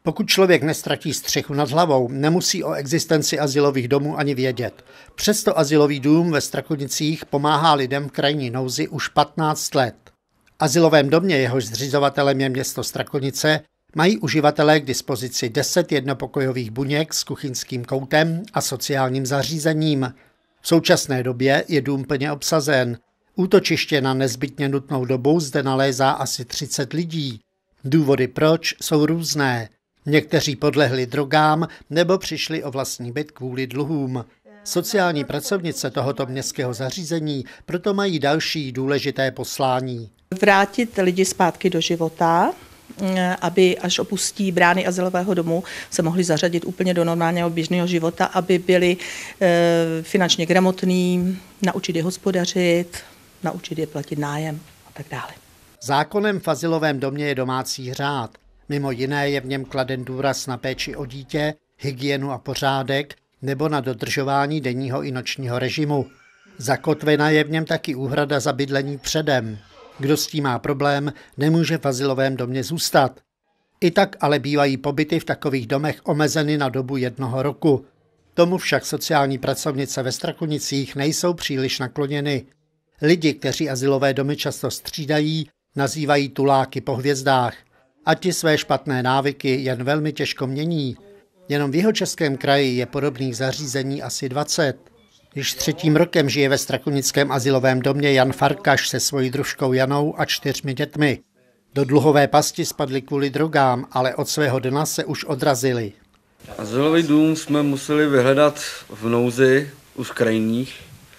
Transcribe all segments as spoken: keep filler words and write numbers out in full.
Pokud člověk nestratí střechu nad hlavou, nemusí o existenci azylových domů ani vědět. Přesto azylový dům ve Strakonicích pomáhá lidem v krajní nouzi už patnáct let. V azylovém domě, jehož zřizovatelem je město Strakonice, mají uživatelé k dispozici deset jednopokojových buněk s kuchyňským koutem a sociálním zařízením. V současné době je dům plně obsazen. Útočiště na nezbytně nutnou dobu zde nalézá asi třicet lidí. Důvody proč jsou různé. Někteří podlehli drogám nebo přišli o vlastní byt kvůli dluhům. Sociální pracovnice tohoto městského zařízení proto mají další důležité poslání. Vrátit lidi zpátky do života, aby až opustí brány azylového domu, se mohli zařadit úplně do normálního běžného života, aby byli finančně gramotní, naučit je hospodařit, naučit je platit nájem a tak dále. Zákonem v azylovém domě je domácí řád. Mimo jiné je v něm kladen důraz na péči o dítě, hygienu a pořádek nebo na dodržování denního i nočního režimu. Zakotvena je v něm taky úhrada za bydlení předem. Kdo s tím má problém, nemůže v azylovém domě zůstat. I tak ale bývají pobyty v takových domech omezeny na dobu jednoho roku. Tomu však sociální pracovnice ve Strakonicích nejsou příliš nakloněny. Lidi, kteří azylové domy často střídají, nazývají tuláky po hvězdách. A ti své špatné návyky jen velmi těžko mění. Jenom v Jihočeském kraji je podobných zařízení asi dvacet. Již třetím rokem žije ve strakonickém azylovém domě Jan Farkaš se svojí družkou Janou a čtyřmi dětmi. Do dluhové pasti spadli kvůli drogám, ale od svého dna se už odrazili. Azylový dům jsme museli vyhledat v nouzi už krajních,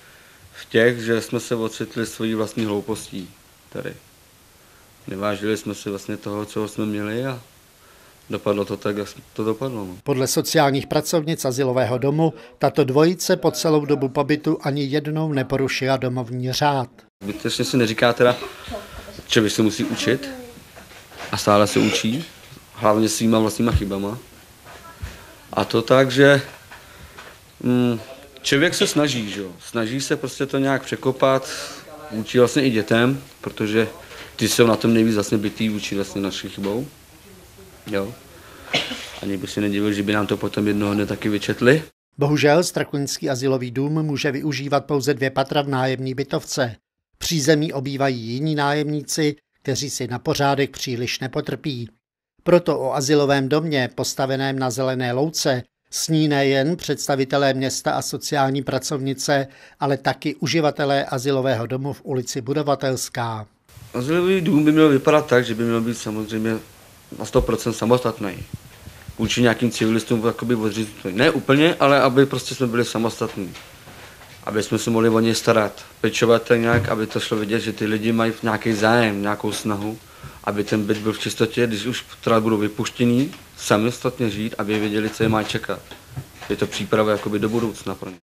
v těch, že jsme se ocitli svojí vlastní hloupostí tady. Nevážili jsme si vlastně toho, co jsme měli a dopadlo to tak, jak to dopadlo. No. Podle sociálních pracovnic azylového domu tato dvojice po celou dobu pobytu ani jednou neporušila domovní řád. Zbytečně si neříká teda, člověk se musí učit a stále se učí, hlavně svýma vlastníma chybama. A to tak, že mm, člověk se snaží, že jo? Snaží se prostě to nějak překopat, učí vlastně i dětem, protože ty jsou na tom nejvíc vlastně bytý vůči vlastně naší chybou. Jo. Ani by si nedivil, že by nám to potom jednoho dne taky vyčetli. Bohužel Strakonický azylový dům může využívat pouze dvě patra v nájemní bytovce. Přízemí obývají jiní nájemníci, kteří si na pořádek příliš nepotrpí. Proto o azylovém domě, postaveném na zelené louce, sní nejen představitelé města a sociální pracovnice, ale taky uživatelé azylového domu v ulici Budovatelská. Azylový dům by měl vypadat tak, že by měl být samozřejmě na sto procent samostatný. Vůči nějakým civilistům jakoby odřízený. Ne úplně, ale aby prostě jsme byli samostatní. Aby jsme se mohli o ně starat, pečovat nějak, aby to šlo vidět, že ty lidi mají nějaký zájem, nějakou snahu, aby ten byt byl v čistotě, když už teda budou vypuštění, samostatně žít, aby věděli, co je má čekat. Je to příprava jakoby do budoucna pro ně.